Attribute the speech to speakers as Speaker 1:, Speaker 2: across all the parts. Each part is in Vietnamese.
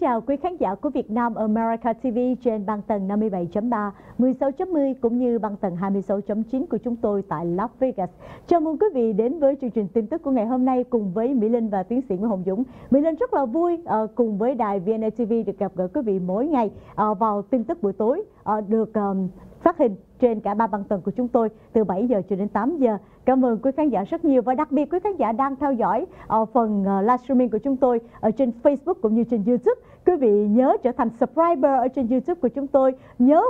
Speaker 1: chào quý khán giả của Việt Nam America TV trên băng tần 57.3, 16.10 cũng như băng tần 26.9 của chúng tôi tại Las Vegas. Chào mừng quý vị đến với chương trình tin tức của ngày hôm nay cùng với Mỹ Linh và tiến sĩ Nguyễn Hồng Dũng. Mỹ Linh rất là vui cùng với đài VNA TV được gặp gỡ quý vị mỗi ngày vào tin tức buổi tối được phát hình trên cả ba băng tần của chúng tôi từ 7 giờ cho đến 8 giờ. Cảm ơn quý khán giả rất nhiều và đặc biệt quý khán giả đang theo dõi phần livestreaming của chúng tôi ở trên Facebook cũng như trên YouTube. Quý vị nhớ trở thành subscriber ở trên YouTube của chúng tôi, nhớ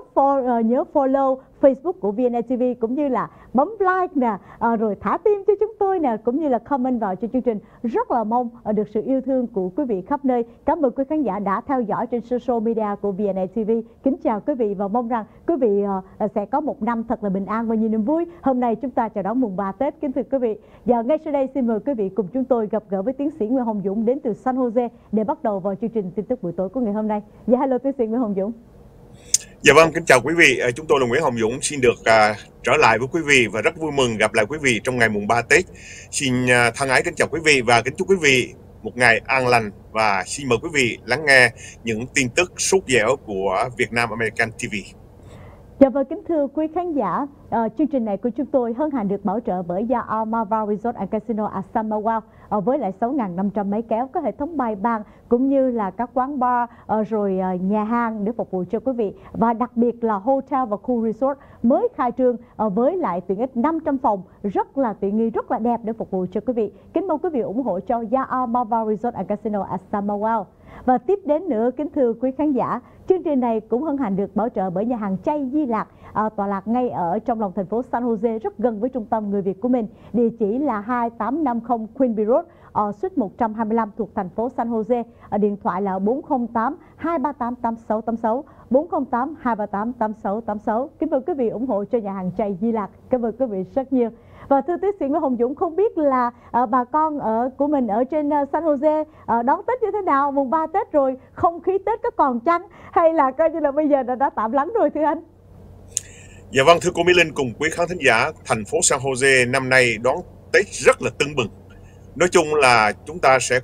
Speaker 1: follow Facebook của VNA TV cũng như là bấm like nè, rồi thả tim cho chúng tôi nè, cũng như là comment vào cho chương trình. Rất là mong được sự yêu thương của quý vị khắp nơi. Cảm ơn quý khán giả đã theo dõi trên social media của VNA TV. Kính chào quý vị và mong rằng quý vị sẽ có một năm thật là bình an và nhiều niềm vui. Hôm nay chúng ta chào đón mùng 3 Tết kính thưa quý vị. Và ngay sau đây xin mời quý vị cùng chúng tôi gặp gỡ với tiến sĩ Nguyễn Hồng Dũng đến từ San Jose để bắt đầu vào chương trình tin tức buổi tối của ngày hôm nay. Dạ hello tiến sĩ Nguyễn Hồng Dũng.
Speaker 2: Dạ vâng, kính chào quý vị. Chúng tôi là Nguyễn Hồng Dũng xin được trở lại với quý vị và rất vui mừng gặp lại quý vị trong ngày mùng 3 Tết. Xin thân ái kính chào quý vị và kính chúc quý vị một ngày an lành và xin mời quý vị lắng nghe những tin tức sốt dẻo của Việt Nam American TV.
Speaker 1: Dạ vâng, kính thưa quý khán giả, chương trình này của chúng tôi hân hạnh được bảo trợ bởi Yaamava Resort and Casino at Summerwell với lại 6.500 máy kéo, có hệ thống bài bàn cũng như là các quán bar rồi nhà hàng để phục vụ cho quý vị, và đặc biệt là hotel và khu resort mới khai trương với lại tiện ích 500 phòng rất là tiện nghi, rất là đẹp để phục vụ cho quý vị. Kính mong quý vị ủng hộ cho Yaamava Resort and Casino at Summerwell. Và tiếp đến nữa, kính thưa quý khán giả, chương trình này cũng hân hạnh được bảo trợ bởi nhà hàng chay Di Lạc, tọa lạc ngay ở trong lòng thành phố San Jose, rất gần với trung tâm người Việt của mình. Địa chỉ là 2850 Quinby Road, suite 125 thuộc thành phố San Jose. Điện thoại là 408 238 8686, 408 238 8686. Kính mời quý vị ủng hộ cho nhà hàng chay Di Lạc. Cảm ơn quý vị rất nhiều. Và thưa tiến sĩ Nguyễn Hồng Dũng, không biết là bà con của mình ở trên San Jose đón Tết như thế nào? Mùng 3 Tết rồi, không khí Tết có còn chăng? Hay là coi như là bây giờ đã tạm lắng rồi thưa anh?
Speaker 2: Dạ vâng, thưa cô Mỹ Linh cùng quý khán thính giả, thành phố San Jose năm nay đón Tết rất là tưng bừng. Nói chung là chúng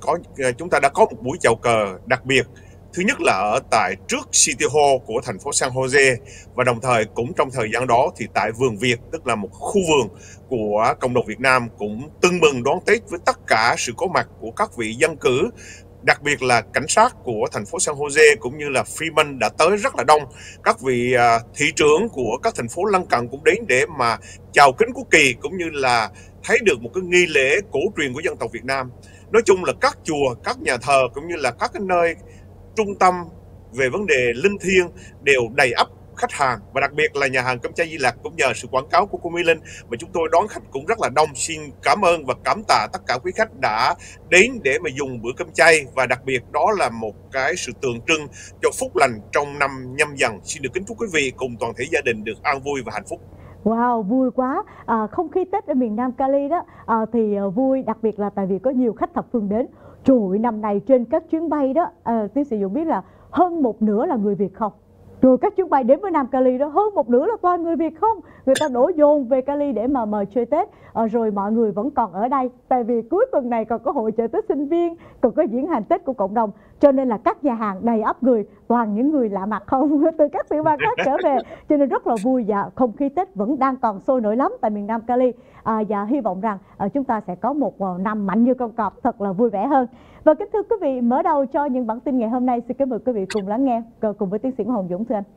Speaker 2: ta đã có một buổi chào cờ đặc biệt. Thứ nhất là ở tại trước City Hall của thành phố San Jose, và đồng thời cũng trong thời gian đó thì tại vườn Việt, tức là một khu vườn của cộng đồng Việt Nam, cũng tưng bừng đón Tết với tất cả sự có mặt của các vị dân cử, đặc biệt là cảnh sát của thành phố San Jose cũng như là Freeman đã tới rất là đông. Các vị thị trưởng của các thành phố lân cận cũng đến để mà chào kính quốc kỳ cũng như là thấy được một cái nghi lễ cổ truyền của dân tộc Việt Nam. Nói chung là các chùa, các nhà thờ cũng như là các cái nơi trung tâm về vấn đề linh thiêng đều đầy ắp khách hàng, và đặc biệt là nhà hàng cơm chay Di Lạc cũng nhờ sự quảng cáo của cô Mỹ Linh mà chúng tôi đón khách cũng rất là đông. Xin cảm ơn và cảm tạ tất cả quý khách đã đến để mà dùng bữa cơm chay, và đặc biệt đó là một cái sự tượng trưng cho phúc lành trong năm Nhâm Dần. Xin được kính chúc quý vị cùng toàn thể gia đình được an vui và hạnh phúc.
Speaker 1: Wow, vui quá. Không khí Tết ở miền Nam Cali đó thì vui, đặc biệt là tại vì có nhiều khách thập phương đến. Trời ơi, năm nay trên các chuyến bay đó, tiến sĩ Dũng biết là hơn một nửa là người Việt không? Rồi các chuyến bay đến với Nam Cali đó, hơn một nửa là toàn người Việt không? Người ta đổ dồn về Cali để mà mời chơi Tết. Rồi mọi người vẫn còn ở đây, tại vì cuối tuần này còn có hội chợ Tết sinh viên, còn có diễn hành Tết của cộng đồng. Cho nên là các nhà hàng đầy ắp người, toàn những người lạ mặt không, từ các tiểu bang khác trở về. Cho nên rất là vui, và không khí Tết vẫn đang còn sôi nổi lắm tại miền Nam Cali. Và hy vọng rằng chúng ta sẽ có một năm mạnh như con cọp, thật là vui vẻ hơn. Và kính thưa quý vị, mở đầu cho những bản tin ngày hôm nay, xin kính mời quý vị cùng lắng nghe cùng với tiến sĩ Hồng Dũng thưa anh.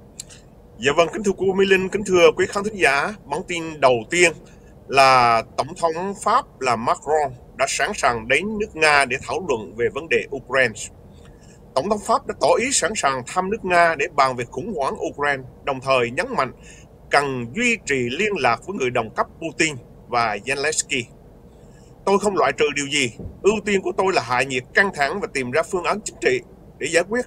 Speaker 2: Dạ vâng, kính thưa cô Mỹ Linh, kính thưa quý khán thính giả, bản tin đầu tiên là Tổng thống Pháp là Macron đã sẵn sàng đến nước Nga để thảo luận về vấn đề Ukraine. Tổng thống Pháp đã tỏ ý sẵn sàng thăm nước Nga để bàn về khủng hoảng Ukraine, đồng thời nhấn mạnh cần duy trì liên lạc với người đồng cấp Putin và Zelensky. Tôi không loại trừ điều gì, ưu tiên của tôi là hạ nhiệt căng thẳng và tìm ra phương án chính trị để giải quyết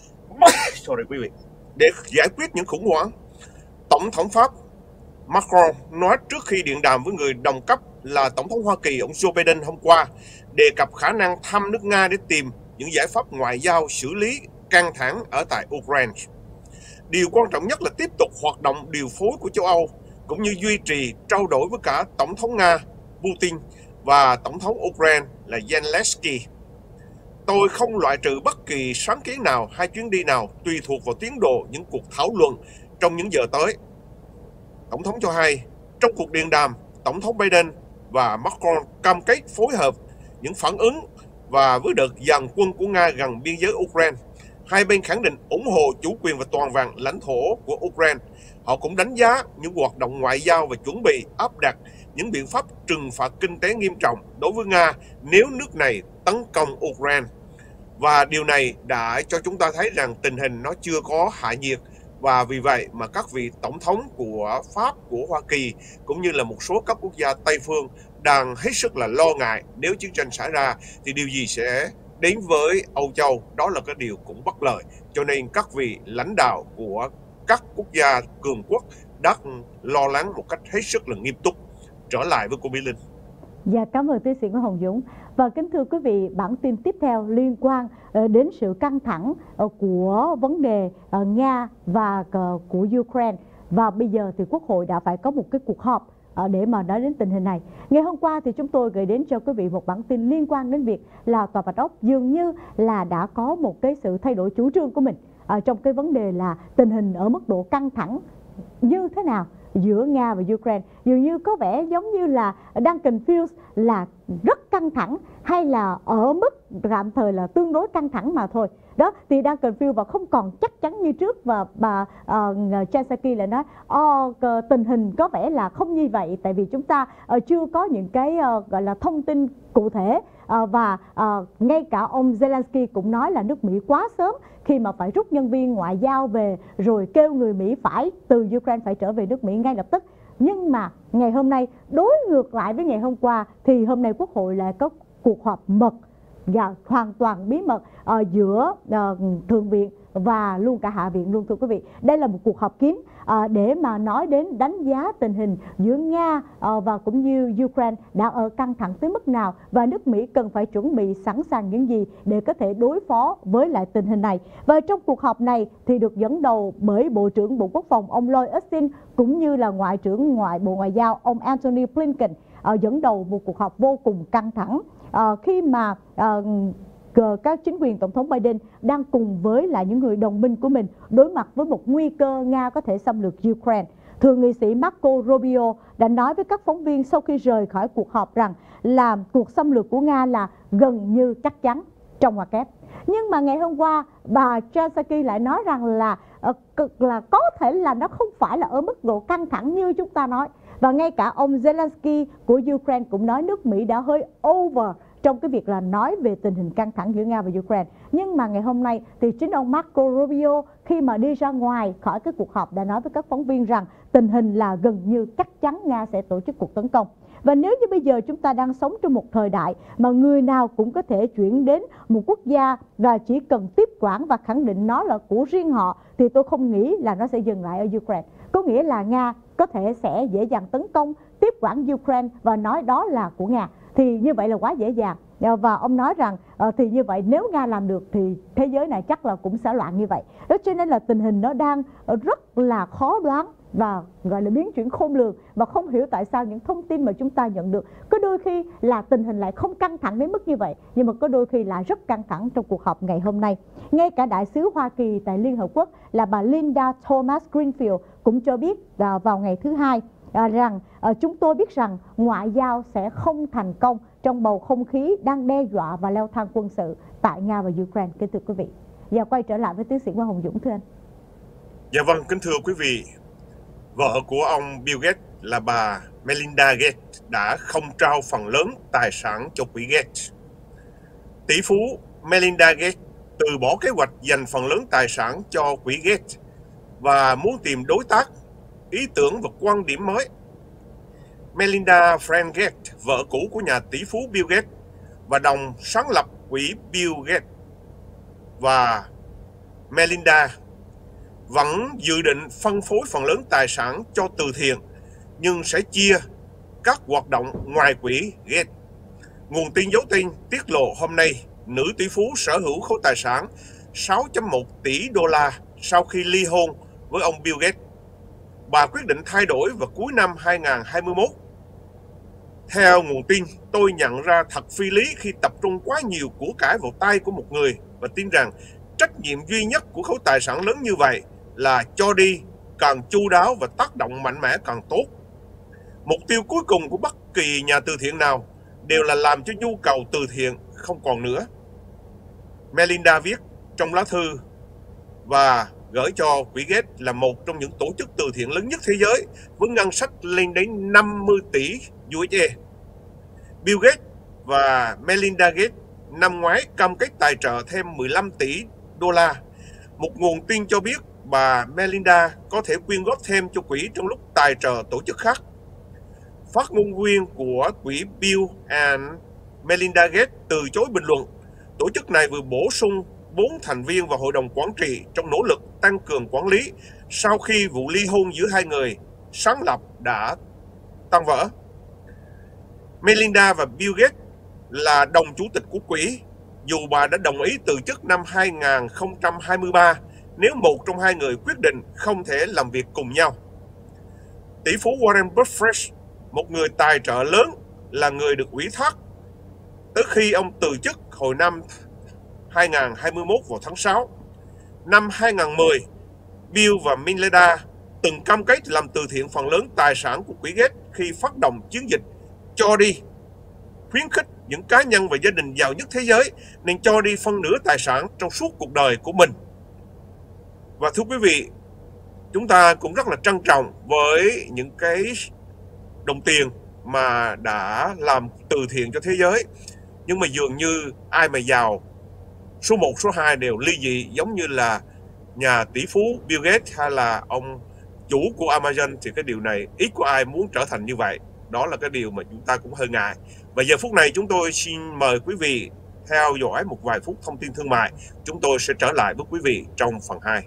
Speaker 2: để giải quyết những khủng hoảng. Tổng thống Pháp Macron nói trước khi điện đàm với người đồng cấp là Tổng thống Hoa Kỳ ông Joe Biden hôm qua, đề cập khả năng thăm nước Nga để tìm những giải pháp ngoại giao xử lý căng thẳng ở tại Ukraine. Điều quan trọng nhất là tiếp tục hoạt động điều phối của châu Âu, cũng như duy trì trao đổi với cả Tổng thống Nga Putin và Tổng thống Ukraine là Zelensky. Tôi không loại trừ bất kỳ sáng kiến nào hay chuyến đi nào tùy thuộc vào tiến độ những cuộc thảo luận trong những giờ tới. Tổng thống cho hay, trong cuộc điện đàm, Tổng thống Biden và Macron cam kết phối hợp những phản ứng và với đợt dàn quân của Nga gần biên giới Ukraine. Hai bên khẳng định ủng hộ chủ quyền và toàn vẹn lãnh thổ của Ukraine. Họ cũng đánh giá những hoạt động ngoại giao và chuẩn bị áp đặt những biện pháp trừng phạt kinh tế nghiêm trọng đối với Nga nếu nước này tấn công Ukraine. Và điều này đã cho chúng ta thấy rằng tình hình nó chưa có hạ nhiệt, và vì vậy mà các vị tổng thống của Pháp, của Hoa Kỳ cũng như là một số các quốc gia Tây phương đang hết sức là lo ngại nếu chiến tranh xảy ra thì điều gì sẽ đến với Âu Châu. Đó là cái điều cũng bất lợi, cho nên các vị lãnh đạo của các quốc gia cường quốc đang lo lắng một cách hết sức là nghiêm túc. Trở lại với cô Mỹ Linh.
Speaker 1: Dạ, cảm ơn tiến sĩ Nguyễn Hồng Dũng. Và kính thưa quý vị, bản tin tiếp theo liên quan đến sự căng thẳng của vấn đề Nga và của Ukraine. Và bây giờ thì Quốc hội đã phải có một cái cuộc họp để mà nói đến tình hình này. Ngày hôm qua thì chúng tôi gửi đến cho quý vị một bản tin liên quan đến việc là Tòa Bạch Ốc dường như là đã có một cái sự thay đổi chủ trương của mình trong cái vấn đề là tình hình ở mức độ căng thẳng như thế nào giữa Nga và Ukraine. Dường như có vẻ giống như là đang confused là rất căng thẳng hay là ở mức tạm thời là tương đối căng thẳng mà thôi. Đó, thì đang confused và không còn chắc chắn như trước. Và bà Jen Psaki lại nói tình hình có vẻ là không như vậy, tại vì chúng ta chưa có những cái gọi là thông tin cụ thể. Và ngay cả ông Zelensky cũng nói là nước Mỹ quá sớm khi mà phải rút nhân viên ngoại giao về, rồi kêu người Mỹ phải từ Ukraine phải trở về nước Mỹ ngay lập tức. Nhưng mà ngày hôm nay đối ngược lại với ngày hôm qua, thì hôm nay Quốc hội lại có cuộc họp mật và hoàn toàn bí mật giữa Thượng viện và luôn cả Hạ viện luôn, thưa quý vị. Đây là một cuộc họp kín để mà nói đến đánh giá tình hình giữa Nga và cũng như Ukraine đang ở căng thẳng tới mức nào, và nước Mỹ cần phải chuẩn bị sẵn sàng những gì để có thể đối phó với lại tình hình này. Và trong cuộc họp này thì được dẫn đầu bởi Bộ trưởng Bộ Quốc phòng ông Lloyd Austin cũng như là Ngoại trưởng Bộ Ngoại giao ông Antony Blinken dẫn đầu một cuộc họp vô cùng căng thẳng khi mà các chính quyền Tổng thống Biden đang cùng với lại những người đồng minh của mình đối mặt với một nguy cơ Nga có thể xâm lược Ukraine. Thượng nghị sĩ Marco Rubio đã nói với các phóng viên sau khi rời khỏi cuộc họp rằng là cuộc xâm lược của Nga là gần như chắc chắn trong ngoặc kép. Nhưng mà ngày hôm qua bà Jen Psaki lại nói rằng là có thể là nó không phải là ở mức độ căng thẳng như chúng ta nói. Và ngay cả ông Zelensky của Ukraine cũng nói nước Mỹ đã hơi over trong cái việc là nói về tình hình căng thẳng giữa Nga và Ukraine. Nhưng mà ngày hôm nay thì chính ông Marco Rubio khi mà đi ra ngoài khỏi cái cuộc họp đã nói với các phóng viên rằng tình hình là gần như chắc chắn Nga sẽ tổ chức cuộc tấn công. Và nếu như bây giờ chúng ta đang sống trong một thời đại mà người nào cũng có thể chuyển đến một quốc gia và chỉ cần tiếp quản và khẳng định nó là của riêng họ, thì tôi không nghĩ là nó sẽ dừng lại ở Ukraine. Có nghĩa là Nga có thể sẽ dễ dàng tấn công, tiếp quản Ukraine và nói đó là của Nga. Thì như vậy là quá dễ dàng. Và ông nói rằng thì như vậy nếu Nga làm được thì thế giới này chắc là cũng sẽ loạn như vậy. Đó cho nên là tình hình nó đang rất là khó đoán và gọi là biến chuyển khôn lường, và không hiểu tại sao những thông tin mà chúng ta nhận được có đôi khi là tình hình lại không căng thẳng đến mức như vậy, nhưng mà có đôi khi là rất căng thẳng trong cuộc họp ngày hôm nay. Ngay cả đại sứ Hoa Kỳ tại Liên Hợp Quốc là bà Linda Thomas Greenfield cũng cho biết vào ngày thứ Hai rằng chúng tôi biết rằng ngoại giao sẽ không thành công trong bầu không khí đang đe dọa và leo thang quân sự tại Nga và Ukraine. Kính thưa quý vị, và quay trở lại với tiến sĩ Nguyễn Hồng Dũng, thưa anh.
Speaker 2: Dạ vâng, kính thưa quý vị, vợ của ông Bill Gates là bà Melinda Gates đã không trao phần lớn tài sản cho quỹ Gates. Tỷ phú Melinda Gates từ bỏ kế hoạch dành phần lớn tài sản cho quỹ Gates và muốn tìm đối tác, ý tưởng và quan điểm mới. Melinda Fran Gates, vợ cũ của nhà tỷ phú Bill Gates và đồng sáng lập quỹ Bill Gates, và Melinda vẫn dự định phân phối phần lớn tài sản cho từ thiện, nhưng sẽ chia các hoạt động ngoài quỹ Gates. Nguồn tin giấu tên tiết lộ hôm nay, nữ tỷ phú sở hữu khối tài sản 6.1 tỷ đô la sau khi ly hôn với ông Bill Gates. Bà quyết định thay đổi vào cuối năm 2021. Theo nguồn tin, tôi nhận ra thật phi lý khi tập trung quá nhiều của cải vào tay của một người và tin rằng trách nhiệm duy nhất của khối tài sản lớn như vậy là cho đi càng chu đáo và tác động mạnh mẽ càng tốt. Mục tiêu cuối cùng của bất kỳ nhà từ thiện nào đều là làm cho nhu cầu từ thiện không còn nữa. Melinda viết trong lá thư và gửi cho quỹ Gates là một trong những tổ chức từ thiện lớn nhất thế giới với ngân sách lên đến 50 tỷ USD. Bill Gates và Melinda Gates năm ngoái cam kết tài trợ thêm 15 tỷ đô la. Một nguồn tin cho biết bà Melinda có thể quyên góp thêm cho quỹ trong lúc tài trợ tổ chức khác. Phát ngôn viên của quỹ Bill and Melinda Gates từ chối bình luận. Tổ chức này vừa bổ sung 4 thành viên vào hội đồng quản trị trong nỗ lực tăng cường quản lý sau khi vụ ly hôn giữa hai người sáng lập đã tan vỡ. Melinda và Bill Gates là đồng chủ tịch của quỹ, dù bà đã đồng ý từ chức năm 2023 nếu một trong hai người quyết định không thể làm việc cùng nhau. Tỷ phú Warren Buffett, một người tài trợ lớn, là người được ủy thác tới khi ông từ chức hồi năm 2021 vào tháng 6. Năm 2010, Bill và Melinda từng cam kết làm từ thiện phần lớn tài sản của quỹ Gates khi phát động chiến dịch cho đi, khuyến khích những cá nhân và gia đình giàu nhất thế giới nên cho đi phân nửa tài sản trong suốt cuộc đời của mình. Và thưa quý vị, chúng ta cũng rất là trân trọng với những cái đồng tiền mà đã làm từ thiện cho thế giới. Nhưng mà dường như ai mà giàu số 1, số 2 đều ly dị, giống như là nhà tỷ phú Bill Gates hay là ông chủ của Amazon, thì cái điều này ít có ai muốn trở thành như vậy. Đó là cái điều mà chúng ta cũng hơi ngại. Và giờ phút này chúng tôi xin mời quý vị theo dõi một vài phút thông tin thương mại. Chúng tôi sẽ trở lại với quý vị trong phần 2.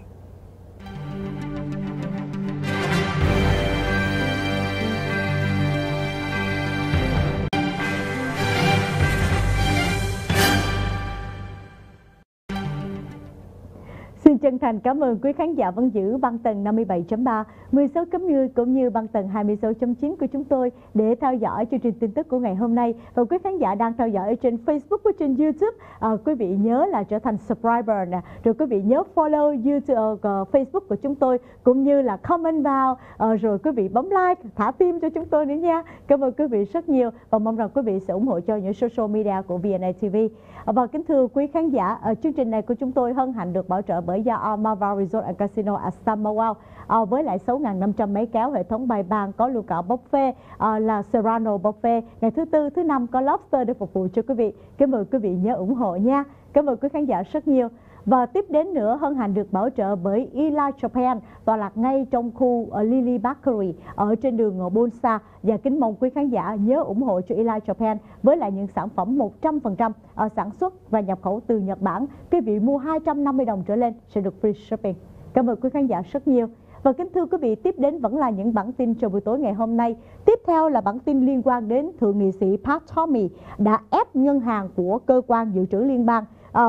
Speaker 1: Xin chân thành cảm ơn quý khán giả vẫn giữ băng tần 57.3, 16.10 cũng như băng tần 26.9 của chúng tôi để theo dõi chương trình tin tức của ngày hôm nay. Và quý khán giả đang theo dõi ở trên Facebook và trên YouTube, quý vị nhớ là trở thành subscriber nè, rồi quý vị nhớ follow YouTube, Facebook của chúng tôi, cũng như là comment vào, rồi quý vị bấm like, thả tim cho chúng tôi nữa nha. Cảm ơn quý vị rất nhiều và mong rằng quý vị sẽ ủng hộ cho những social media của VNA TV. Và kính thưa quý khán giả, chương trình này của chúng tôi hân hạnh được bảo trợ bởi Gia Almava Resort and Casino at Samoa, với lại 6.500 máy kéo, hệ thống bài bàn, có luôn cả buffet là Serrano Buffet. Ngày thứ Tư, thứ Năm có lobster để phục vụ cho quý vị. Cảm ơn quý vị nhớ ủng hộ nha. Cảm ơn quý khán giả rất nhiều. Và tiếp đến nữa, hân hạnh được bảo trợ bởi Eli Japan, tọa lạc ngay trong khu Lily Bakery ở trên đường Bonsa. Và kính mong quý khán giả nhớ ủng hộ cho Eli Japan với lại những sản phẩm 100% sản xuất và nhập khẩu từ Nhật Bản. Quý vị mua 250 đồng trở lên sẽ được free shipping. Cảm ơn quý khán giả rất nhiều. Và kính thưa quý vị, tiếp đến vẫn là những bản tin cho buổi tối ngày hôm nay. Tiếp theo là bản tin liên quan đến Thượng nghị sĩ Pat Toomey đã ép ngân hàng của cơ quan dự trữ liên bang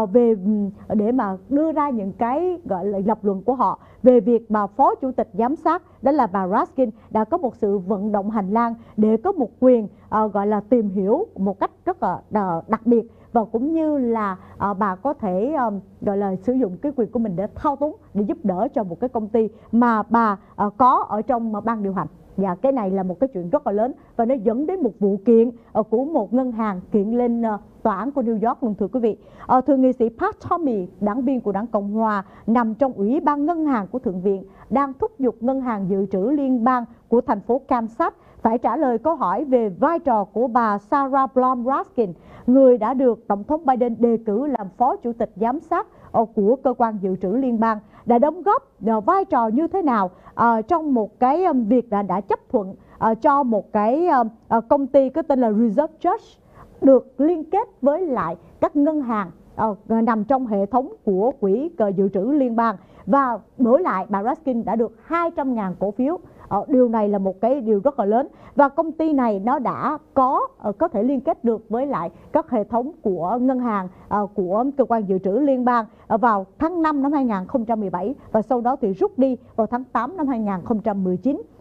Speaker 1: để mà đưa ra những cái gọi là lập luận của họ về việc mà phó chủ tịch giám sát đó là bà Raskin đã có một sự vận động hành lang để có một quyền gọi là tìm hiểu một cách rất là đặc biệt, và cũng như là bà có thể gọi là sử dụng cái quyền của mình để thao túng, để giúp đỡ cho một cái công ty mà bà có ở trong ban điều hành. Và cái này là một cái chuyện rất là lớn và nó dẫn đến một vụ kiện của một ngân hàng kiện lên tòa án của New York luôn, thưa quý vị. Thượng nghị sĩ Pat Toomey, đảng viên của đảng Cộng Hòa nằm trong Ủy ban Ngân hàng của Thượng viện, đang thúc giục Ngân hàng Dự trữ Liên bang của thành phố Kansas phải trả lời câu hỏi về vai trò của bà Sarah Blum Raskin, người đã được Tổng thống Biden đề cử làm phó chủ tịch giám sát của cơ quan dự trữ liên bang, đã đóng góp vai trò như thế nào trong một cái việc đã chấp thuận cho một cái công ty có tên là Reserve Trust được liên kết với lại các ngân hàng nằm trong hệ thống của quỹ dự trữ liên bang, và đổi lại bà Raskin đã được 200.000 cổ phiếu. Điều này là một cái điều rất là lớn, và công ty này nó đã có thể liên kết được với lại các hệ thống của ngân hàng của cơ quan dự trữ liên bang vào tháng 5 năm 2017 và sau đó thì rút đi vào tháng 8 năm 2019.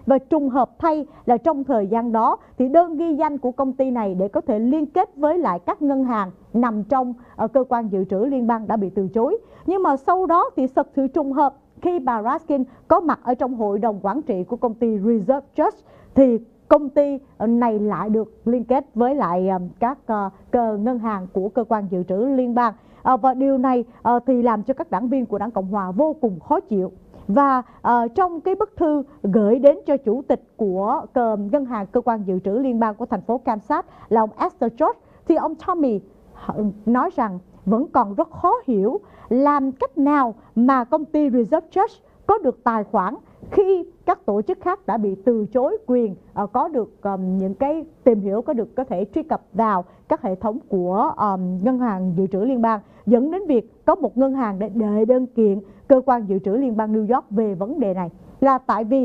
Speaker 1: Và trùng hợp thay là trong thời gian đó thì đơn ghi danh của công ty này để có thể liên kết với lại các ngân hàng nằm trong cơ quan dự trữ liên bang đã bị từ chối. Nhưng mà sau đó thì thật sự trùng hợp khi bà Raskin có mặt ở trong hội đồng quản trị của công ty Reserve Trust thì công ty này lại được liên kết với lại các ngân hàng của cơ quan dự trữ liên bang. Và điều này thì làm cho các đảng viên của Đảng Cộng Hòa vô cùng khó chịu. Và trong cái bức thư gửi đến cho chủ tịch của ngân hàng cơ quan dự trữ liên bang của thành phố Kansas là ông Esther George, thì ông Tommy nói rằng vẫn còn rất khó hiểu làm cách nào mà công ty Reserve Trust có được tài khoản khi các tổ chức khác đã bị từ chối quyền có được những cái tìm hiểu, có thể truy cập vào các hệ thống của ngân hàng dự trữ liên bang, dẫn đến việc có một ngân hàng để đệ đơn kiện cơ quan dự trữ liên bang New York về vấn đề này. Là tại vì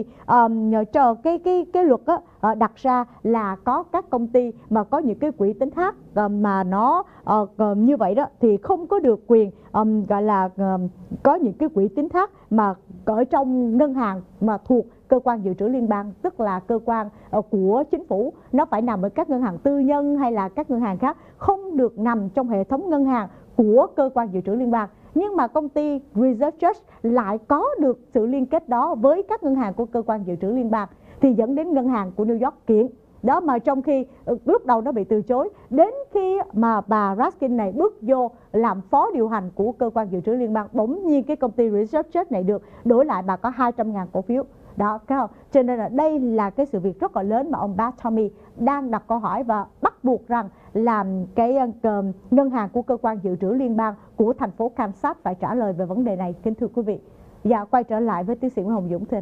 Speaker 1: cái luật đặt ra là có các công ty mà có những cái quỹ tín thác mà nó như vậy đó thì không có được quyền gọi là có những cái quỹ tín thác mà ở trong ngân hàng mà thuộc cơ quan dự trữ liên bang, tức là cơ quan của chính phủ. Nó phải nằm ở các ngân hàng tư nhân hay là các ngân hàng khác, không được nằm trong hệ thống ngân hàng của cơ quan dự trữ liên bang. Nhưng mà công ty Reserve Trust lại có được sự liên kết đó với các ngân hàng của cơ quan dự trữ liên bang, thì dẫn đến ngân hàng của New York kiện. Đó, mà trong khi lúc đầu nó bị từ chối, đến khi mà bà Raskin này bước vô làm phó điều hành của cơ quan dự trữ liên bang, bỗng nhiên cái công ty Reserve Trust này được đổi lại bà có 200.000 cổ phiếu. Đó, thấy không? Cho nên là đây là cái sự việc rất là lớn mà ông Pat Tommy đang đặt câu hỏi và bắt buộc rằng làm cái ngân hàng của cơ quan dự trữ liên bang của thành phố Kansas phải trả lời về vấn đề này, kính thưa quý vị. Dạ, quay trở lại với tiến sĩ Nguyễn Hồng Dũng thưa anh.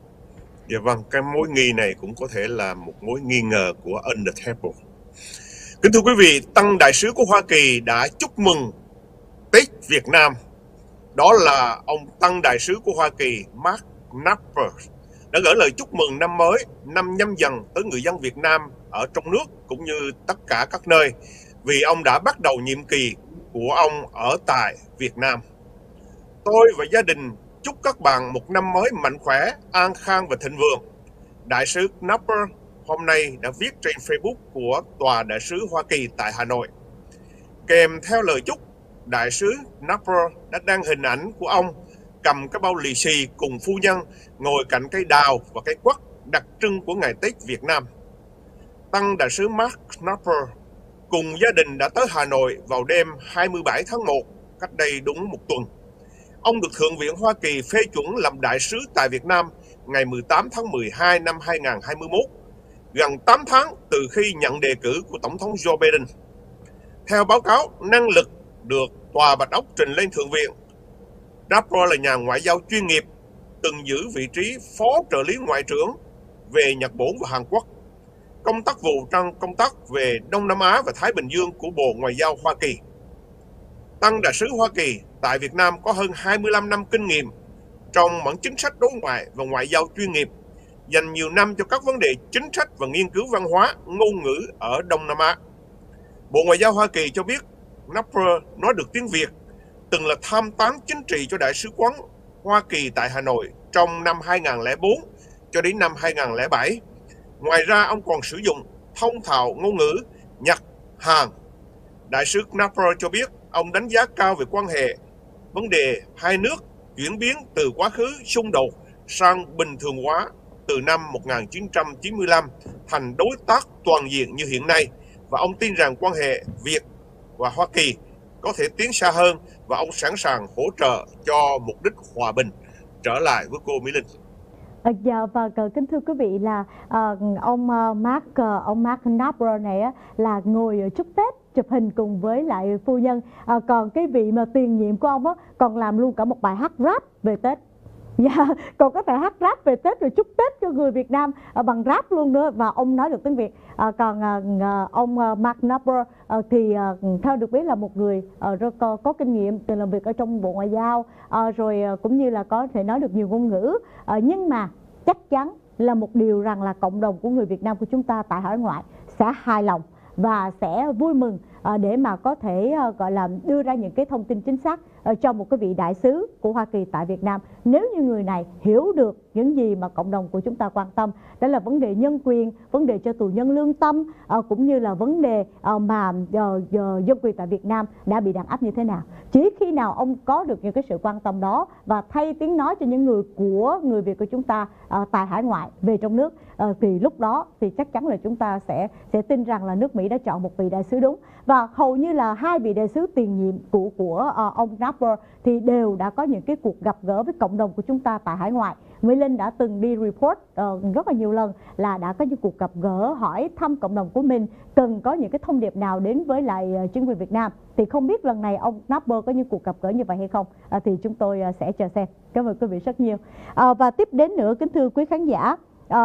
Speaker 2: Dạ vâng, cái mối nghi này cũng có thể là một mối nghi ngờ của Under Table. Kính thưa quý vị, Tăng Đại sứ của Hoa Kỳ đã chúc mừng Tết Việt Nam. Đó là ông Tăng Đại sứ của Hoa Kỳ Mark Knapper đã gửi lời chúc mừng năm mới, năm Nhâm Dần tới người dân Việt Nam ở trong nước cũng như tất cả các nơi, vì ông đã bắt đầu nhiệm kỳ của ông ở tại Việt Nam. Tôi và gia đình chúc các bạn một năm mới mạnh khỏe, an khang và thịnh vượng. Đại sứ Knapper hôm nay đã viết trên Facebook của Tòa Đại sứ Hoa Kỳ tại Hà Nội. Kèm theo lời chúc, Đại sứ Knapper đã đăng hình ảnh của ông cầm cái bao lì xì cùng phu nhân ngồi cạnh cây đào và cây quất đặc trưng của ngày Tết Việt Nam. Tăng Đại sứ Mark Knapper cùng gia đình đã tới Hà Nội vào đêm 27 tháng 1, cách đây đúng một tuần. Ông được Thượng viện Hoa Kỳ phê chuẩn làm đại sứ tại Việt Nam ngày 18 tháng 12 năm 2021, gần 8 tháng từ khi nhận đề cử của Tổng thống Joe Biden. Theo báo cáo năng lực được Tòa Bạch Ốc trình lên Thượng viện, Knapper là nhà ngoại giao chuyên nghiệp, từng giữ vị trí phó trợ lý ngoại trưởng về Nhật Bản và Hàn Quốc, công tác vụ trong công tác về Đông Nam Á và Thái Bình Dương của Bộ Ngoại giao Hoa Kỳ. Tăng Đại sứ Hoa Kỳ tại Việt Nam có hơn 25 năm kinh nghiệm trong mảng chính sách đối ngoại và ngoại giao chuyên nghiệp, dành nhiều năm cho các vấn đề chính sách và nghiên cứu văn hóa, ngôn ngữ ở Đông Nam Á. Bộ Ngoại giao Hoa Kỳ cho biết Knapper nói được tiếng Việt, từng là tham tán chính trị cho Đại sứ quán Hoa Kỳ tại Hà Nội trong năm 2004 cho đến năm 2007. Ngoài ra, ông còn sử dụng thông thạo ngôn ngữ Nhật, Hàn. Đại sứ Knapper cho biết ông đánh giá cao về quan hệ, vấn đề hai nước chuyển biến từ quá khứ xung đột sang bình thường hóa từ năm 1995 thành đối tác toàn diện như hiện nay, và ông tin rằng quan hệ Việt và Hoa Kỳ có thể tiến xa hơn và ông sẵn sàng hỗ trợ cho mục đích hòa bình. Trở lại với cô Mỹ Linh.
Speaker 1: Dạ, và kính thưa quý vị là ông Mark Knapper này là ngồi chúc Tết, chụp hình cùng với lại phu nhân. Còn cái vị mà tiền nhiệm của ông còn làm luôn cả một bài hát rap về Tết. Dạ, còn có thể hát rap về Tết rồi chúc Tết cho người Việt Nam bằng rap luôn nữa, và ông nói được tiếng Việt. Còn ông Mark Knapper thì theo được biết là một người rất có kinh nghiệm, từng làm việc ở trong Bộ Ngoại giao, rồi cũng như là có thể nói được nhiều ngôn ngữ. Nhưng mà chắc chắn là một điều rằng là cộng đồng của người Việt Nam của chúng ta tại hải ngoại sẽ hài lòng và sẽ vui mừng để mà có thể gọi là đưa ra những cái thông tin chính xác cho một cái vị đại sứ của Hoa Kỳ tại Việt Nam. Nếu như người này hiểu được những gì mà cộng đồng của chúng ta quan tâm, đó là vấn đề nhân quyền, vấn đề cho tù nhân lương tâm, cũng như là vấn đề mà dân quyền tại Việt Nam đã bị đàn áp như thế nào. Chỉ khi nào ông có được những cái sự quan tâm đó và thay tiếng nói cho những người Việt của chúng ta tại hải ngoại về trong nước, thì lúc đó thì chắc chắn là chúng ta sẽ tin rằng là nước Mỹ đã chọn một vị đại sứ đúng. Và hầu như là 2 vị đại sứ tiền nhiệm của ông Knapper thì đều đã có những cái cuộc gặp gỡ với cộng đồng của chúng ta tại hải ngoại. Mỹ Linh đã từng đi report rất là nhiều lần là đã có những cuộc gặp gỡ hỏi thăm cộng đồng của mình cần có những cái thông điệp nào đến với lại chính quyền Việt Nam. Thì không biết lần này ông Knapper có những cuộc gặp gỡ như vậy hay không, thì chúng tôi sẽ chờ xem. Cảm ơn quý vị rất nhiều. Và tiếp đến nữa, kính thưa quý khán giả,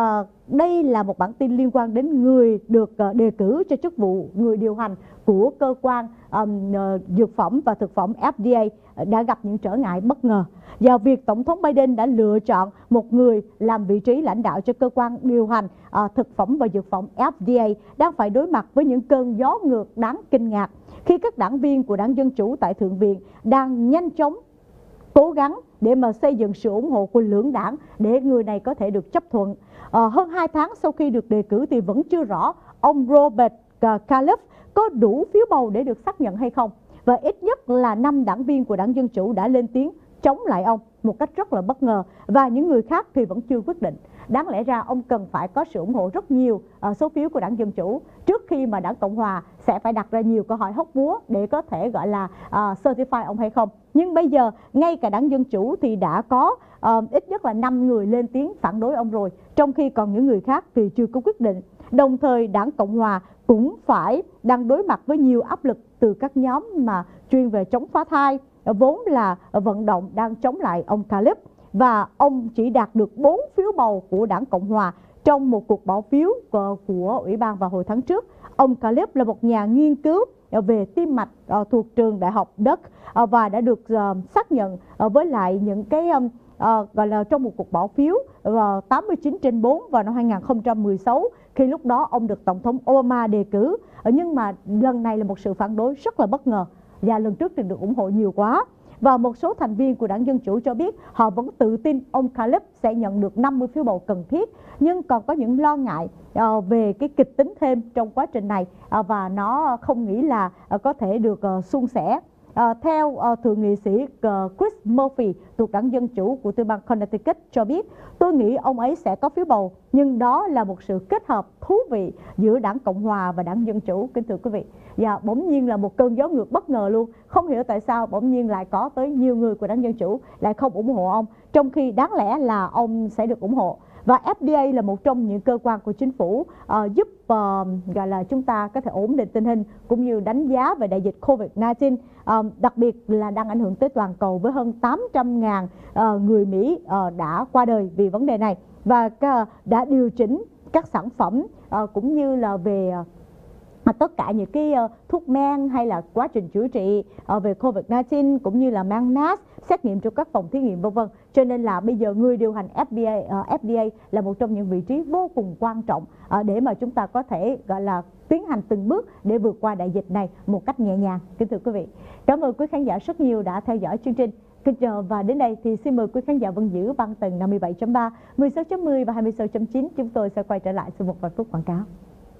Speaker 1: đây là một bản tin liên quan đến người được đề cử cho chức vụ người điều hành của cơ quan dược phẩm và thực phẩm FDA đã gặp những trở ngại bất ngờ. Và việc Tổng thống Biden đã lựa chọn một người làm vị trí lãnh đạo cho cơ quan điều hành thực phẩm và dược phẩm FDA đang phải đối mặt với những cơn gió ngược đáng kinh ngạc khi các đảng viên của đảng Dân Chủ tại Thượng viện đang nhanh chóng cố gắng để mà xây dựng sự ủng hộ của lưỡng đảng để người này có thể được chấp thuận. Hơn 2 tháng sau khi được đề cử thì vẫn chưa rõ ông Robert Califf có đủ phiếu bầu để được xác nhận hay không. Và ít nhất là 5 đảng viên của đảng Dân Chủ đã lên tiếng chống lại ông một cách rất là bất ngờ, và những người khác thì vẫn chưa quyết định. Đáng lẽ ra ông cần phải có sự ủng hộ rất nhiều số phiếu của đảng Dân Chủ trước khi mà đảng Cộng Hòa sẽ phải đặt ra nhiều câu hỏi hóc búa để có thể gọi là certify ông hay không. Nhưng bây giờ ngay cả đảng Dân Chủ thì đã có ít nhất là 5 người lên tiếng phản đối ông rồi, trong khi còn những người khác thì chưa có quyết định. Đồng thời đảng Cộng Hòa cũng đang đối mặt với nhiều áp lực từ các nhóm mà chuyên về chống phá thai, vốn là vận động đang chống lại ông Califf, và ông chỉ đạt được 4 phiếu bầu của đảng Cộng Hòa trong một cuộc bỏ phiếu của Ủy ban vào hồi tháng trước. Ông Califf là một nhà nghiên cứu về tim mạch thuộc trường Đại học Duke và đã được xác nhận với lại những cái gọi là trong một cuộc bỏ phiếu 89/4 vào năm 2016, khi lúc đó ông được Tổng thống Obama đề cử. Nhưng mà lần này là một sự phản đối rất là bất ngờ, và lần trước thì được ủng hộ nhiều quá. Và một số thành viên của đảng Dân Chủ cho biết họ vẫn tự tin ông Califf sẽ nhận được 50 phiếu bầu cần thiết, nhưng còn có những lo ngại về cái kịch tính thêm trong quá trình này, và nó không nghĩ là có thể được suôn sẻ. Theo thượng nghị sĩ Chris Murphy thuộc đảng Dân Chủ của tiểu bang Connecticut cho biết, tôi nghĩ ông ấy sẽ có phiếu bầu, nhưng đó là một sự kết hợp thú vị giữa đảng Cộng Hòa và đảng Dân Chủ, kính thưa quý vị. Và bỗng nhiên là một cơn gió ngược bất ngờ luôn, không hiểu tại sao bỗng nhiên lại có tới nhiều người của đảng Dân Chủ lại không ủng hộ ông, trong khi đáng lẽ là ông sẽ được ủng hộ. Và FDA là một trong những cơ quan của chính phủ giúp gọi là chúng ta có thể ổn định tình hình cũng như đánh giá về đại dịch COVID-19, đặc biệt là đang ảnh hưởng tới toàn cầu với hơn 800.000 người Mỹ đã qua đời vì vấn đề này, và đã điều chỉnh các sản phẩm cũng như là về tất cả những cái thuốc men hay là quá trình chữa trị về COVID-19 cũng như là mang mask, xét nghiệm trong các phòng thí nghiệm v.v. Cho nên là bây giờ người điều hành FDA là một trong những vị trí vô cùng quan trọng để mà chúng ta có thể gọi là tiến hành từng bước để vượt qua đại dịch này một cách nhẹ nhàng. Kính thưa quý vị, cảm ơn quý khán giả rất nhiều đã theo dõi chương trình. Và đến đây thì xin mời quý khán giả vẫn giữ băng tần 57.3, 16.10 và 26.9. Chúng tôi sẽ quay trở lại sau một vài phút quảng cáo.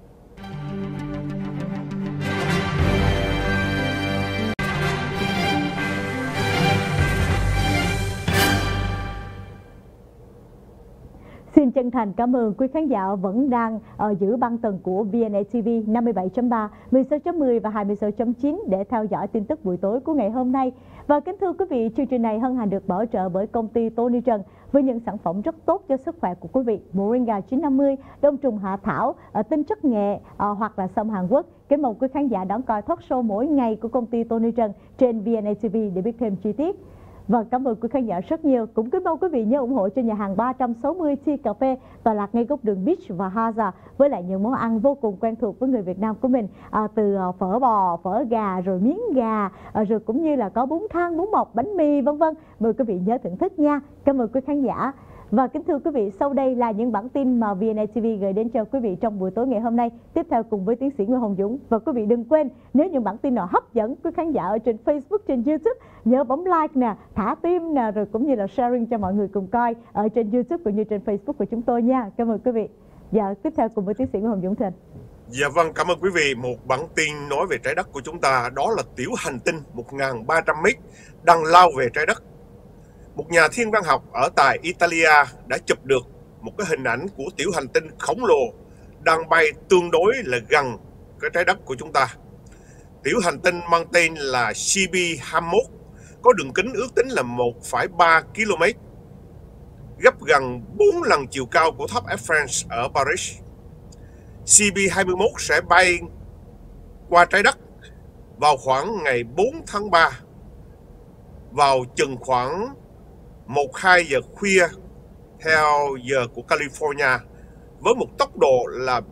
Speaker 1: Xin chân thành cảm ơn quý khán giả vẫn đang giữ băng tần của VNA TV 57.3, 16.10 và 26.9 để theo dõi tin tức buổi tối của ngày hôm nay. Và kính thưa quý vị, chương trình này hân hạnh được bảo trợ bởi công ty Tony Trần với những sản phẩm rất tốt cho sức khỏe của quý vị: Moringa 950, đông trùng hạ thảo, tinh chất nghệ hoặc là sâm Hàn Quốc. Kính mời quý khán giả đón coi talk show mỗi ngày của công ty Tony Trần trên VNA TV để biết thêm chi tiết. Và cảm ơn quý khán giả rất nhiều. Cũng kính mong quý vị nhớ ủng hộ cho nhà hàng 360 Tea Cà Phê tọa lạc ngay góc đường Beach và Haza, với lại những món ăn vô cùng quen thuộc với người Việt Nam của mình, từ phở bò, phở gà, rồi miếng gà, rồi cũng như là có bún thang, bún mọc, bánh mì v.v. Mời quý vị nhớ thưởng thức nha. Cảm ơn quý khán giả. Và kính thưa quý vị, sau đây là những bản tin mà VNA TV gửi đến cho quý vị trong buổi tối ngày hôm nay. Tiếp theo cùng với tiến sĩ Nguyễn Hồng Dũng. Và quý vị đừng quên, nếu những bản tin nào hấp dẫn quý khán giả ở trên Facebook, trên YouTube, nhớ bấm like nè, thả tim nè, rồi cũng như là sharing cho mọi người cùng coi ở trên YouTube cũng như trên Facebook của chúng tôi nha. Cảm ơn quý vị. Dạ, tiếp theo cùng với tiến sĩ Nguyễn Hồng Dũng thưa anh.
Speaker 2: Dạ vâng, cảm ơn quý vị. Một bản tin nói về trái đất của chúng ta, đó là tiểu hành tinh 1.300 m đang lao về trái đất. Một nhà thiên văn học ở tại Italia đã chụp được một cái hình ảnh của tiểu hành tinh khổng lồ đang bay tương đối là gần cái trái đất của chúng ta. Tiểu hành tinh mang tên là CB21, có đường kính ước tính là 1,3 km, gấp gần 4 lần chiều cao của tháp Eiffel ở Paris. CB21 sẽ bay qua trái đất vào khoảng ngày 4 tháng 3, vào chừng khoảng 1-2 giờ khuya theo giờ của California, với một tốc độ là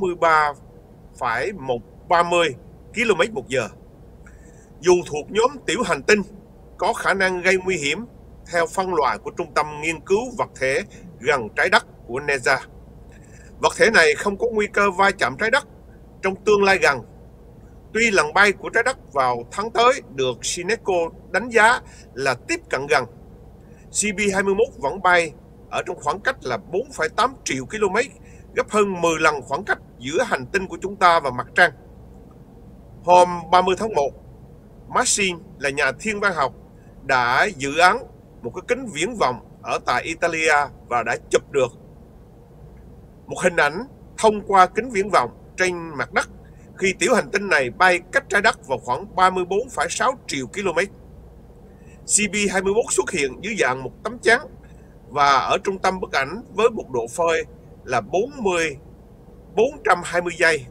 Speaker 2: 43,130 km/h. Dù thuộc nhóm tiểu hành tinh có khả năng gây nguy hiểm theo phân loại của Trung tâm Nghiên cứu Vật thể gần trái đất của NASA. Vật thể này không có nguy cơ va chạm trái đất trong tương lai gần. Tuy lần bay của trái đất vào tháng tới được UNESCO đánh giá là tiếp cận gần, CB21 vẫn bay ở trong khoảng cách là 4,8 triệu km, gấp hơn 10 lần khoảng cách giữa hành tinh của chúng ta và mặt trăng. Hôm 30 tháng 1, Marcin là nhà thiên văn học đã dự án một cái kính viễn vọng ở tại Italia và đã chụp được một hình ảnh thông qua kính viễn vọng trên mặt đất khi tiểu hành tinh này bay cách trái đất vào khoảng 34,6 triệu km. CB21 xuất hiện dưới dạng một tấm chắn và ở trung tâm bức ảnh với một độ phơi là 420 giây.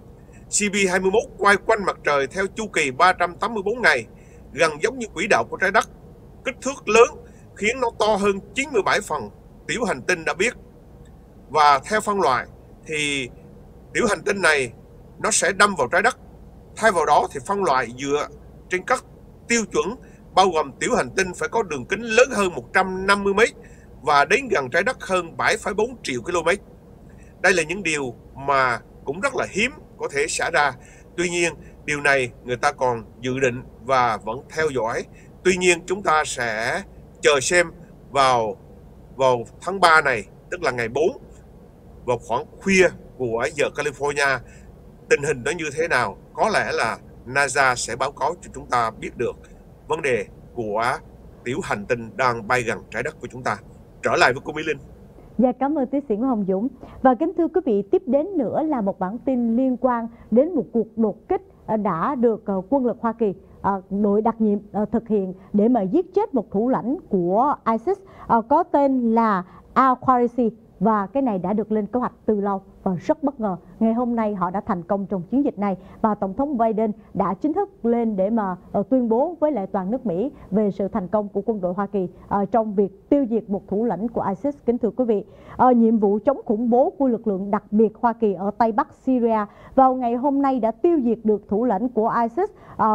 Speaker 2: CB21 quay quanh mặt trời theo chu kỳ 384 ngày, gần giống như quỹ đạo của trái đất. Kích thước lớn khiến nó to hơn 97 phần tiểu hành tinh đã biết. Và theo phân loại thì tiểu hành tinh này nó sẽ đâm vào trái đất. Thay vào đó thì phân loại dựa trên các tiêu chuẩn bao gồm tiểu hành tinh phải có đường kính lớn hơn 150 m và đến gần trái đất hơn 7,4 triệu km. Đây là những điều mà cũng rất là hiếm có thể xảy ra. Tuy nhiên, điều này người ta còn dự định và vẫn theo dõi. Tuy nhiên, chúng ta sẽ chờ xem vào tháng 3 này, tức là ngày 4, vào khoảng khuya của giờ California, tình hình nó như thế nào. Có lẽ là NASA sẽ báo cáo cho chúng ta biết được vấn đề của tiểu hành tinh đang bay gần trái đất của chúng ta. Trở lại với cô Mỹ Linh.
Speaker 1: Dạ, cảm ơn tiến sĩ Nguyễn Hồng Dũng. Và kính thưa quý vị, tiếp đến nữa là một bản tin liên quan đến một cuộc đột kích đã được quân lực Hoa Kỳ, đội đặc nhiệm thực hiện để mà giết chết một thủ lãnh của ISIS có tên là al-Qurayshi. Và cái này đã được lên kế hoạch từ lâu và rất bất ngờ. Ngày hôm nay họ đã thành công trong chiến dịch này và Tổng thống Biden đã chính thức lên để mà tuyên bố với lại toàn nước Mỹ về sự thành công của quân đội Hoa Kỳ trong việc tiêu diệt một thủ lãnh của ISIS. Kính thưa quý vị, nhiệm vụ chống khủng bố của lực lượng đặc biệt Hoa Kỳ ở Tây Bắc Syria vào ngày hôm nay đã tiêu diệt được thủ lãnh của ISIS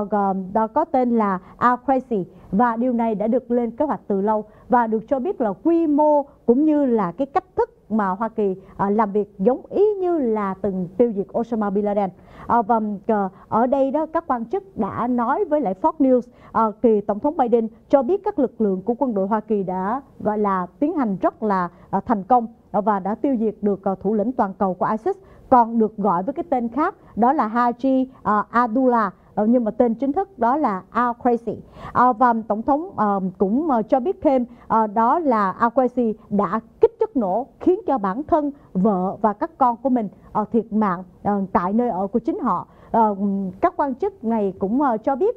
Speaker 1: có tên là al-Qurayshi. Và điều này đã được lên kế hoạch từ lâu và được cho biết là quy mô cũng như là cái cách thức mà Hoa Kỳ làm việc giống ý như là từng tiêu diệt Osama Bin Laden. Và ở đây đó, các quan chức đã nói với lại Fox News thì Tổng thống Biden cho biết các lực lượng của quân đội Hoa Kỳ đã gọi là tiến hành rất là thành công và đã tiêu diệt được thủ lĩnh toàn cầu của ISIS, còn được gọi với cái tên khác đó là Haji Abdullah, nhưng mà tên chính thức đó là al-Qurayshi. Và Tổng thống cũng cho biết thêm đó là al-Qurayshi đã kích chất nổ khiến cho bản thân, vợ và các con của mình thiệt mạng tại nơi ở của chính họ. Các quan chức này cũng cho biết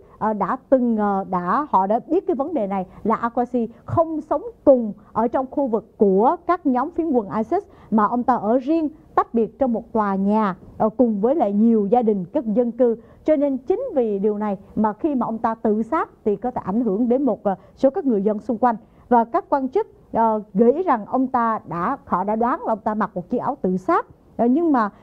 Speaker 1: họ đã biết cái vấn đề này là al-Qurayshi không sống cùng ở trong khu vực của các nhóm phiến quân ISIS mà ông ta ở riêng tách biệt trong một tòa nhà cùng với lại nhiều gia đình các dân cư. Cho nên chính vì điều này mà khi mà ông ta tự sát thì có thể ảnh hưởng đến một số các người dân xung quanh. Và các quan chức nghĩ rằng họ đã đoán là ông ta mặc một chiếc áo tự sát, nhưng mà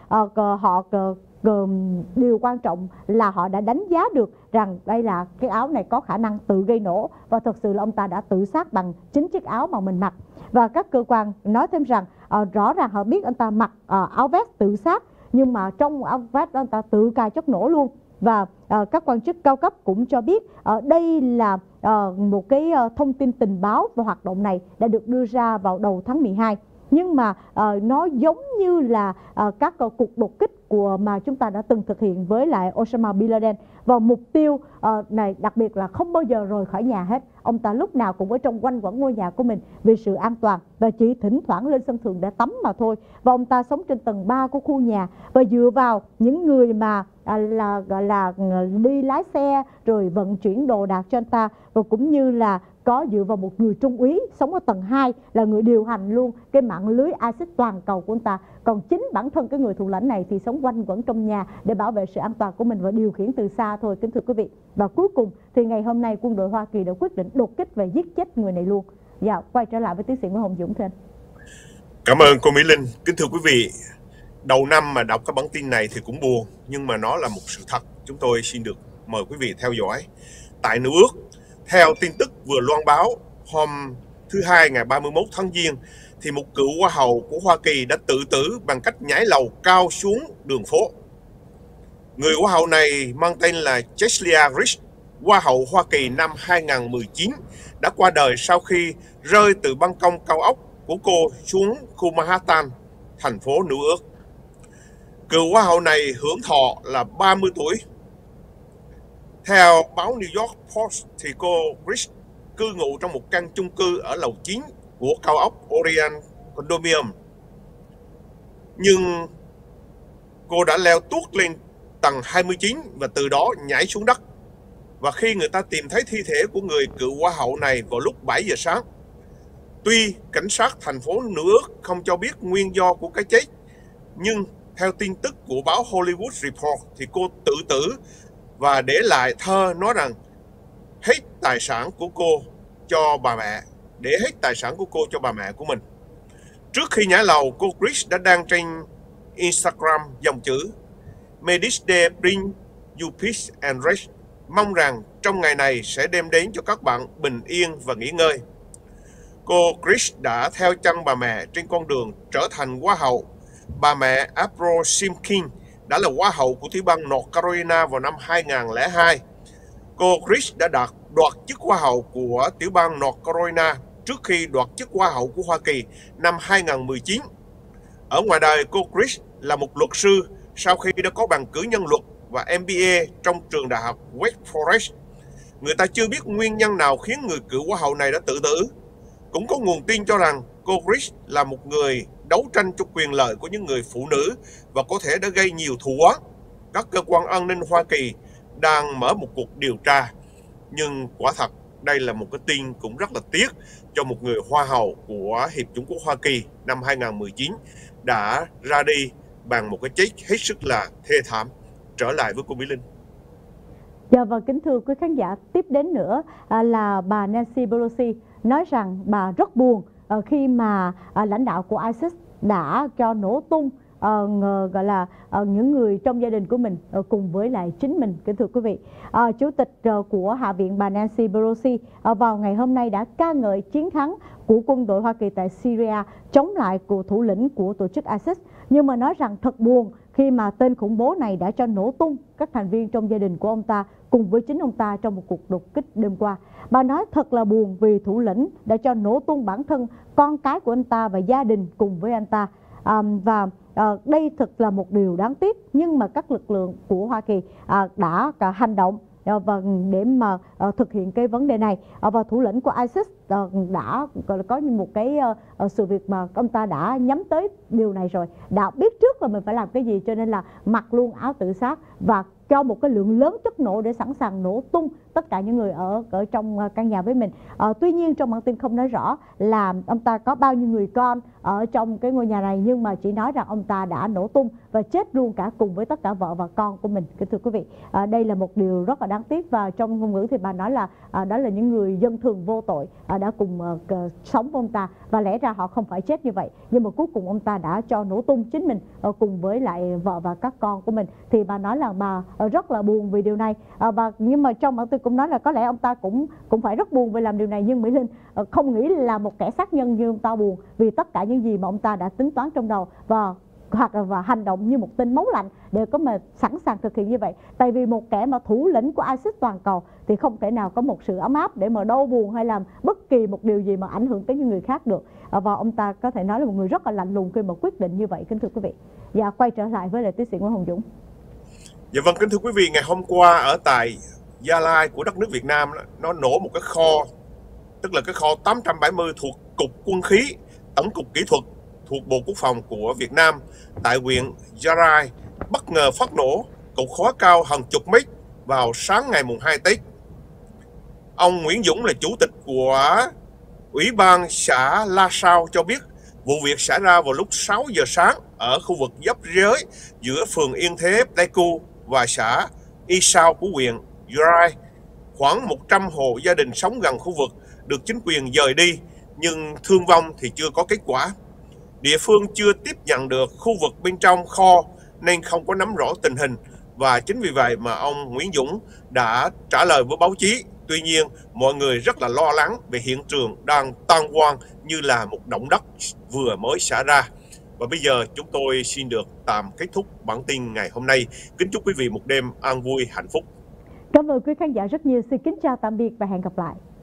Speaker 1: điều quan trọng là họ đã đánh giá được rằng đây là cái áo này có khả năng tự gây nổ và thật sự là ông ta đã tự sát bằng chính chiếc áo mà mình mặc. Và các cơ quan nói thêm rằng rõ ràng họ biết anh ta mặc áo vest tự sát, nhưng mà trong áo vest anh ta tự cài chất nổ luôn. Và các quan chức cao cấp cũng cho biết đây là một cái thông tin tình báo và hoạt động này đã được đưa ra vào đầu tháng 12. Nhưng mà nó giống như là các cuộc đột kích mà chúng ta đã từng thực hiện với lại Osama Bin Laden. Và mục tiêu này đặc biệt là không bao giờ rời khỏi nhà hết. Ông ta lúc nào cũng ở trong quanh quẩn ngôi nhà của mình vì sự an toàn, và chỉ thỉnh thoảng lên sân thượng để tắm mà thôi. Và ông ta sống trên tầng 3 của khu nhà, và dựa vào những người mà gọi là đi lái xe rồi vận chuyển đồ đạc cho anh ta, và cũng như là có dựa vào một người trung úy sống ở tầng 2 là người điều hành luôn cái mạng lưới ISIS toàn cầu của anh ta. Còn chính bản thân cái người thủ lãnh này thì sống quanh quẩn trong nhà để bảo vệ sự an toàn của mình và điều khiển từ xa thôi, kính thưa quý vị. Và cuối cùng thì ngày hôm nay quân đội Hoa Kỳ đã quyết định đột kích và giết chết người này luôn. Dạ, quay trở lại với tiến sĩ Nguyễn Hồng Dũng thêm.
Speaker 2: Cảm ơn cô Mỹ Linh. Kính thưa quý vị, đầu năm mà đọc cái bản tin này thì cũng buồn, nhưng mà nó là một sự thật. Chúng tôi xin được mời quý vị theo dõi. Tại New York, theo tin tức vừa loan báo hôm thứ Hai ngày 31 tháng Giêng, thì một cựu hoa hậu của Hoa Kỳ đã tự tử bằng cách nhảy lầu cao xuống đường phố. Người hoa hậu này mang tên là Cheslia Rich, hoa hậu Hoa Kỳ năm 2019, đã qua đời sau khi rơi từ ban công cao ốc của cô xuống khu Manhattan, thành phố New York. Cựu hoa hậu này hưởng thọ là 30 tuổi. Theo báo New York Post thì cô Rich cư ngụ trong một căn chung cư ở lầu 9 của cao ốc Orion Condominium. Nhưng cô đã leo tuốt lên tầng 29 và từ đó nhảy xuống đất. Và khi người ta tìm thấy thi thể của người cựu hoa hậu này vào lúc 7 giờ sáng, tuy cảnh sát thành phố New York không cho biết nguyên do của cái chết, nhưng theo tin tức của báo Hollywood Report thì cô tự tử và để lại thơ nói rằng hết tài sản của cô cho bà mẹ, để hết tài sản của cô cho bà mẹ của mình. Trước khi nhảy lầu, cô Chris đã đăng trên Instagram dòng chữ May this day bring you peace and rest. Mong rằng trong ngày này sẽ đem đến cho các bạn bình yên và nghỉ ngơi. Cô Chris đã theo chân bà mẹ trên con đường trở thành hoa hậu. Bà mẹ April Simkin đã là hoa hậu của tiểu bang North Carolina vào năm 2002. Cô Chris đã đoạt chức hoa hậu của tiểu bang North Carolina trước khi đoạt chức hoa hậu của Hoa Kỳ năm 2019. Ở ngoài đời, cô Chris là một luật sư sau khi đã có bằng cử nhân luật và MBA trong trường đại học Wake Forest. Người ta chưa biết nguyên nhân nào khiến người cựu hoa hậu này đã tự tử. Cũng có nguồn tin cho rằng cô Chris là một người đấu tranh cho quyền lợi của những người phụ nữ và có thể đã gây nhiều thù oán. Các cơ quan an ninh Hoa Kỳ đang mở một cuộc điều tra. Nhưng quả thật đây là một cái tin cũng rất là tiếc cho một người hoa hậu của Hiệp chủng quốc Hoa Kỳ năm 2019 đã ra đi bằng một cái chết hết sức là thê thảm. Trở lại với cô Mỹ Linh.
Speaker 1: Dạ, và kính thưa quý khán giả, tiếp đến nữa là bà Nancy Pelosi nói rằng bà rất buồn khi mà lãnh đạo của ISIS đã cho nổ tung gọi là những người trong gia đình của mình cùng với lại chính mình. Kính thưa quý vị, Chủ tịch của Hạ viện bà Nancy Pelosi vào ngày hôm nay đã ca ngợi chiến thắng của quân đội Hoa Kỳ tại Syria chống lại của thủ lĩnh của tổ chức ISIS, nhưng mà nói rằng thật buồn khi mà tên khủng bố này đã cho nổ tung các thành viên trong gia đình của ông ta cùng với chính ông ta trong một cuộc đột kích đêm qua. Bà nói thật là buồn vì thủ lĩnh đã cho nổ tung bản thân, con cái của anh ta và gia đình cùng với anh ta. Đây thật là một điều đáng tiếc, nhưng mà các lực lượng của Hoa Kỳ đã hành động và để mà thực hiện cái vấn đề này. Và thủ lĩnh của ISIS đã có một cái sự việc mà ông ta đã nhắm tới điều này rồi, đã biết trước là mình phải làm cái gì, cho nên là mặc luôn áo tự sát và cho một cái lượng lớn chất nổ để sẵn sàng nổ tung tất cả những người ở trong căn nhà với mình. Tuy nhiên trong bản tin không nói rõ là ông ta có bao nhiêu người con ở trong cái ngôi nhà này, nhưng mà chỉ nói rằng ông ta đã nổ tung và chết luôn cả cùng với tất cả vợ và con của mình. Kính thưa quý vị, đây là một điều rất là đáng tiếc, và trong ngôn ngữ thì bà nói là đó là những người dân thường vô tội đã cùng sống với ông ta, và lẽ ra họ không phải chết như vậy, nhưng mà cuối cùng ông ta đã cho nổ tung chính mình cùng với lại vợ và các con của mình. Thì bà nói là rất là buồn vì điều này. Nhưng mà trong bản tin cũng nói là có lẽ ông ta cũng phải rất buồn vì làm điều này, nhưng Mỹ Linh không nghĩ là một kẻ sát nhân như ông ta buồn vì tất cả những gì mà ông ta đã tính toán trong đầu và hành động như một tên máu lạnh để có mà sẵn sàng thực hiện như vậy. Tại vì một kẻ mà thủ lĩnh của ISIS toàn cầu thì không thể nào có một sự ấm áp để mà đau buồn hay làm bất kỳ một điều gì mà ảnh hưởng tới những người khác được. Và ông ta có thể nói là một người rất là lạnh lùng khi mà quyết định như vậy, kính thưa quý vị. Và quay trở lại với lại tiến sĩ Nguyễn Hồng Dũng.
Speaker 2: Dạ vâng, kính thưa quý vị, ngày hôm qua ở tại Gia Lai của đất nước Việt Nam, nó nổ một cái kho, tức là cái kho 870 thuộc Cục Quân khí, Tổng cục Kỹ thuật thuộc Bộ Quốc phòng của Việt Nam tại huyện Gia Lai bất ngờ phát nổ, cột khói cao hàng chục mét vào sáng ngày mùng 2 Tết. Ông Nguyễn Dũng là chủ tịch của Ủy ban xã La Sao cho biết vụ việc xảy ra vào lúc 6 giờ sáng ở khu vực giáp giới giữa phường Yên Thế, Pleiku và xã Y Sao của huyện Gia Lai. Khoảng 100 hộ gia đình sống gần khu vực được chính quyền dời đi, nhưng thương vong thì chưa có kết quả. Địa phương chưa tiếp nhận được khu vực bên trong kho nên không có nắm rõ tình hình, và chính vì vậy mà ông Nguyễn Dũng đã trả lời với báo chí. Tuy nhiên, mọi người rất là lo lắng về hiện trường đang tan hoang như là một động đất vừa mới xảy ra. Và bây giờ chúng tôi xin được tạm kết thúc bản tin ngày hôm nay. Kính chúc quý vị một đêm an vui hạnh phúc.
Speaker 1: Cảm ơn quý khán giả rất nhiều. Xin kính chào tạm biệt và hẹn gặp lại.